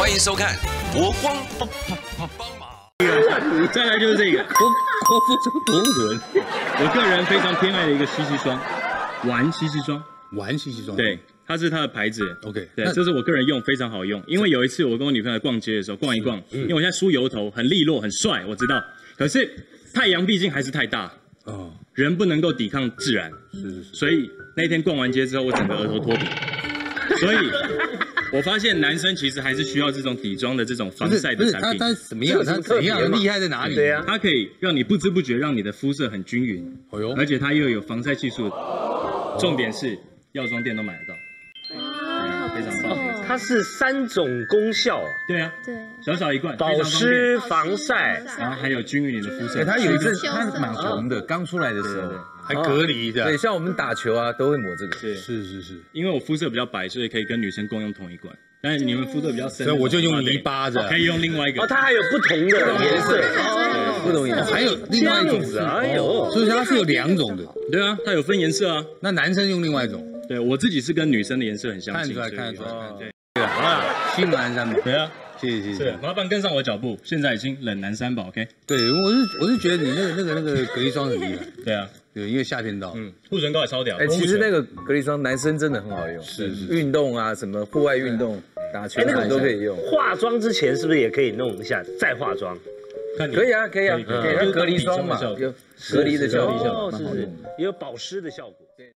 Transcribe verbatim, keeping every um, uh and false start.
欢迎收看《国光帮帮忙》。 再来就是这个国国服中国文，我个人非常偏爱的一个西西霜，玩西西霜， 玩西西霜， 对，它是它的牌子 ，OK， 对，这是我个人用非常好用。因为有一次我跟我女朋友逛街的时候，逛一逛，因为我现在梳油头很利落很帅，我知道，可是太阳毕竟还是太大，哦，人不能够抵抗自然，是是是，所以那天逛完街之后，我整个额头脱皮，所以。我发现男生其实还是需要这种底妆的这种防晒的产品。 它怎么样？它怎么样？厉害在哪里？ 对呀，它可以让你不知不觉让你的肤色很均匀，而且它又有防晒系数。重点是药妆店都买得到，非常棒。 它是三种功效啊。 对啊，对，小小一罐， 保湿、防晒， 然后还有均匀你的肤色。 它有一阵它蛮红的，刚出来的时候。 还隔离的， 对，像我们打球啊，都会抹这个。 是是是是， 因为我肤色比较白，所以可以跟女生共用同一罐。但是你们肤色比较深， 所以我就用泥巴的， 可以用另外一个。 哦，它还有不同的颜色， 不同颜色， 还有另外一种子。哎呦， 所以它是有两种的。 对啊，它有分颜色啊。 那男生用另外一种。 对我自己是跟女生的颜色很相近， 看出来，看得出来。 对， 对好了，新南三宝。 对啊。 谢谢谢谢， 麻烦跟上我脚步，现在已经冷男三宝 ，OK？ 对，我是我是觉得你那个那个那个隔离霜很厉害。 对啊， 对，因为夏天到， 嗯，护唇膏也超屌。 哎，其实那个隔离霜男生真的很好用，是是，运动啊，什么户外运动、打球那个都可以用。 化妆之前是不是也可以弄一下再化妆？ 可以啊，可以啊，可以，它隔离霜嘛，有隔离的效果， 是是，也有保湿的效果。